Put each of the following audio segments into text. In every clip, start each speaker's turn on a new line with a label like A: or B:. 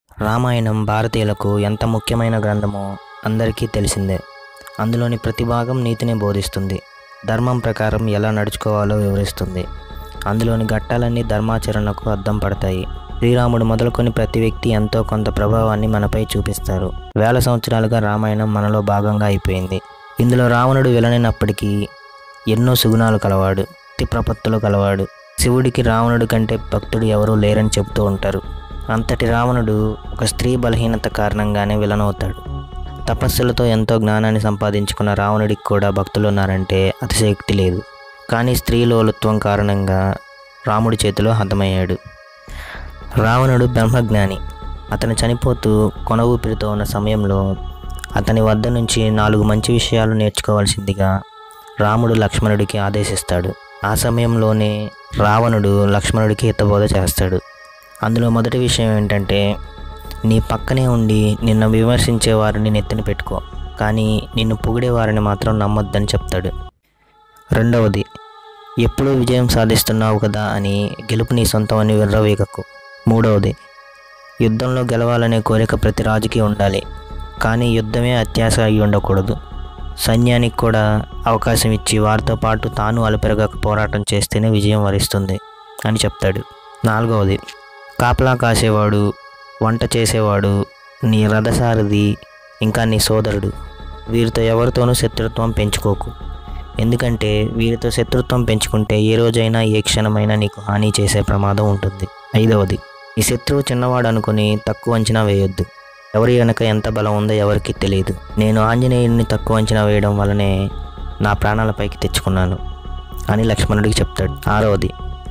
A: రామాయణం భారతీయులకు ఎంత ముఖ్యమైన గ్రంథమో అందరికీ తెలిసిందే. అందులోని ప్రతి భాగం నీతిని బోధిస్తుంది, ధర్మం ప్రకారం ఎలా నడుచుకోవాలో వివరిస్తుంది. అందులోని ఘట్టాలన్నీ ధర్మాచరణకు అద్దం పడతాయి. శ్రీరాముడు మొదలుకొని ప్రతి వ్యక్తి ఎంతో కొంత ప్రభావాన్ని మనపై చూపిస్తారు. వేల సంవత్సరాలుగా రామాయణం మనలో భాగంగా అయిపోయింది. ఇందులో రావణుడు విలనైనప్పటికీ ఎన్నో సుగుణాలు కలవాడు, అతి ప్రపత్తులు కలవాడు. శివుడికి రావణుడి కంటే భక్తుడు ఎవరూ లేరని చెబుతూ ఉంటారు. అంతటి రావణుడు ఒక స్త్రీ బలహీనత కారణంగానే విలనవుతాడు. తపస్సులతో ఎంతో జ్ఞానాన్ని సంపాదించుకున్న రావణుడికి కూడా భక్తులు ఉన్నారంటే అతిశయోక్తి లేదు. కానీ స్త్రీ లోలుత్వం కారణంగా రాముడి చేతిలో హతమయ్యాడు. రావణుడు బ్రహ్మజ్ఞాని. అతను చనిపోతూ కొన ఊపిరితో ఉన్న సమయంలో అతని వద్ద నుంచి 4 మంచి విషయాలు నేర్చుకోవాల్సిందిగా రాముడు లక్ష్మణుడికి ఆదేశిస్తాడు. ఆ సమయంలోనే రావణుడు లక్ష్మణుడికి హితబోధ చేస్తాడు. అందులో మొదటి విషయం ఏంటంటే, నీ పక్కనే ఉండి నిన్ను విమర్శించే వారిని నెత్తిన పెట్టుకో, కానీ నిన్ను పొగిడే వారిని మాత్రం నమ్మొద్దని చెప్తాడు. రెండవది, ఎప్పుడూ విజయం సాధిస్తున్నావు కదా అని గెలుపు నీ సొంతం అని విర్రవీగకు. మూడవది, యుద్ధంలో గెలవాలనే కోరిక ప్రతి రాజుకి ఉండాలి, కానీ యుద్ధమే అత్యాశ అయి ఉండకూడదు. సైన్యానికి కూడా అవకాశం ఇచ్చి వారితో పాటు తాను అలుపెరగక పోరాటం చేస్తేనే విజయం వరిస్తుంది అని చెప్తాడు. నాలుగవది, కాపలా కాసేవాడు, వంట చేసేవాడు, నీ రథసారథి, ఇంకా నీ సోదరుడు, వీరితో ఎవరితోనూ శత్రుత్వం పెంచుకోకు. ఎందుకంటే వీరితో శత్రుత్వం పెంచుకుంటే ఏ రోజైనా ఏ క్షణమైనా నీకు హాని చేసే ప్రమాదం ఉంటుంది. ఐదవది, ఈ శత్రువు చిన్నవాడు అనుకుని తక్కువ అంచనా వేయొద్దు. ఎవరి వెనక ఎంత బలం ఉందో ఎవరికి తెలియదు. నేను ఆంజనేయుడిని తక్కువ అంచనా వేయడం వల్లనే నా ప్రాణాలపైకి తెచ్చుకున్నాను అని లక్ష్మణుడికి చెప్తాడు. ఆరవది,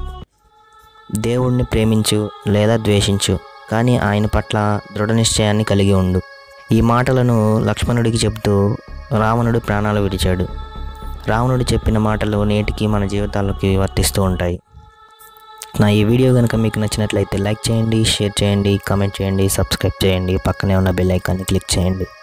A: దేవుణ్ణి ప్రేమించు లేదా ద్వేషించు, కానీ ఆయన పట్ల దృఢ నిశ్చయాన్ని కలిగి ఉండు. ఈ మాటలను లక్ష్మణుడికి చెబుతూ రావణుడు ప్రాణాలు విడిచాడు. రావణుడు చెప్పిన మాటలు నేటికి మన జీవితాల్లోకి వర్తిస్తూ ఉంటాయి. నా ఈ వీడియో కనుక మీకు నచ్చినట్లయితే లైక్ చేయండి, షేర్ చేయండి, కామెంట్ చేయండి, సబ్స్క్రైబ్ చేయండి, పక్కనే ఉన్న బెల్ ఐకాన్ని క్లిక్ చేయండి.